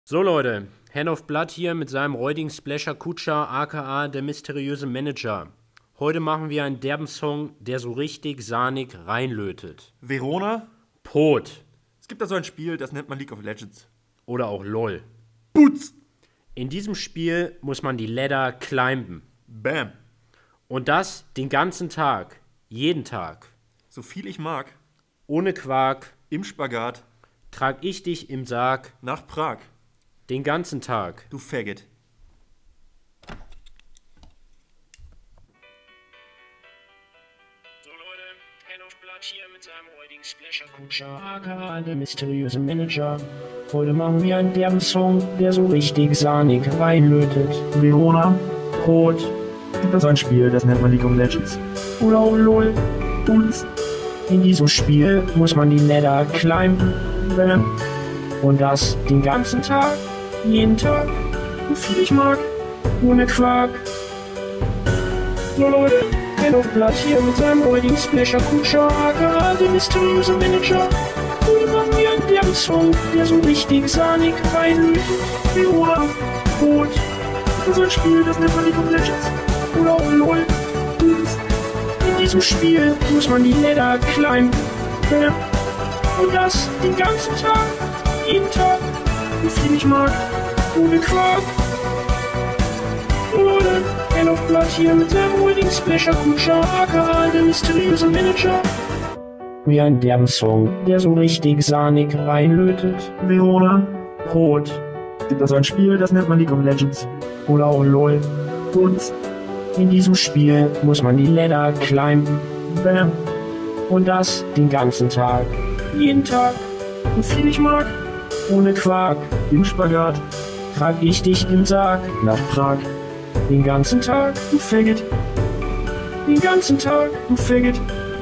So Leute, Hand of Blood hier mit seinem räudigen Splasher Kutscher aka der mysteriöse Manager. Heute machen wir einen derben Song, der so richtig sahnig reinlötet. Verona? Pot. Es gibt da so ein Spiel, das nennt man League of Legends. Oder auch LOL. Boots! In diesem Spiel muss man die Ladder climben. Bam! Und das den ganzen Tag. Jeden Tag. So viel ich mag. Ohne Quark. Im Spagat. Trag ich dich im Sarg. Nach Prag. Den ganzen Tag. Du Faggot. So Leute, Hand of Blood hier mit seinem räudigen Splasher Kutscher aka der mysteriöse Manager. Heute machen wir einen derben Song, der so richtig sahnig reinlötet. Verona? Pot. Es gibt da so ein Spiel, das nennt man League of Legends. Oder auch LOL. Boots! In diesem Spiel muss man die Ladder climben. Und das den ganzen Tag. Jeden Tag. So viel ich mag. Ohne Quark. So Leute, Hand of Blood hier mit seinem räudigen Splasher Kutscher aka der mysteriöse Manager. Heute machen wir einen derben Song, der so richtig sahnig reinlötet. Verona? Pot. Es gibt da so ein Spiel, das nennt man League of Legends. Oder auch LOL. Boots! In diesem Spiel muss man die Ladder climben. Und das den ganzen Tag. Jeden Tag. So viel ich mag. Ohne Quark. Leute, Hand of Blood hier mit seinem räudigen Splasher Kutscher aka der mysteriöse Manager. Wie ein derben Song, der so richtig sahnig reinlötet. Verona? Pot. Es gibt da so ein Spiel, das nennt man League of Legends. Oder auch LOL. Boots! In diesem Spiel muss man die Ladder climben. Bam! Und das den ganzen Tag. Jeden Tag. So viel ich mag. Ohne Quark. Im Spagat. Trag ich dich im Sarg. Nach Prag. Den ganzen Tag. Du Faggot. Den ganzen Tag. Du Faggot.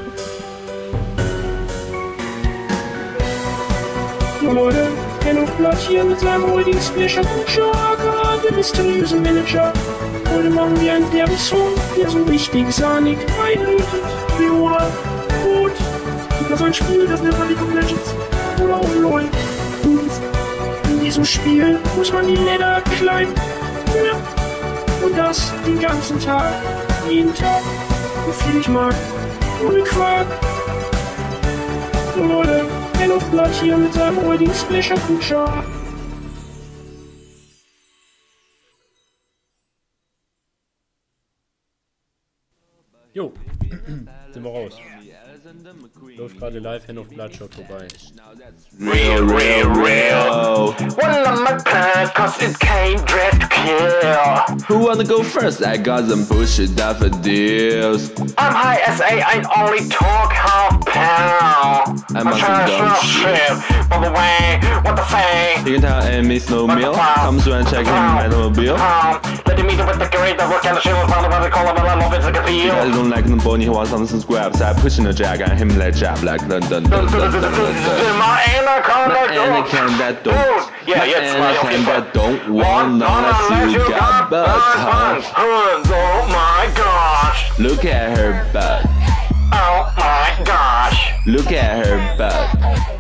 So Leute, Hand of Blood hier mit seinem räudigen Splasher Kutscher aka der mysteriöse Manager. Heute machen wir einen derben Song, der so richtig sahnig reinlötet. Verona? Pot. Es gibt da so ein Spiel, das nennt man League of Legends. Oder auch LOL. Boots! In diesem Spiel muss man die Ladder climben. Und das den ganzen Tag. Jeden Tag. So viel ich mag. Ohne Quark. So Leute, Hand of Blood hier mit seinem räudigen Splasher Kutscher. Jo, sind wir raus. Läuft gerade live, Hand of Blood schaut vorbei. Real. Well, I'm a punk, cause it came dressed to kill. Who wanna go first? I got some bullshit daffodils. I'm high SA, I only talk half pound. I'm on some trying to dumb shut shit. By the way, what the thing? You can tell Amy's no meal. Comes when checking my automobile. Let me meet with the great, the work and the shit was found by the color, but I love it's like a I deal. don't like the bony, he wants something square. So I pushing the jack and him let jab like dun dun dun dun dun dun dun. My anaconda Anakin that don't. Yeah, it's right, okay, Anakin that don't want unless you got butt, huh? Oh my gosh. Look at her butt. Oh my gosh. Look at her butt.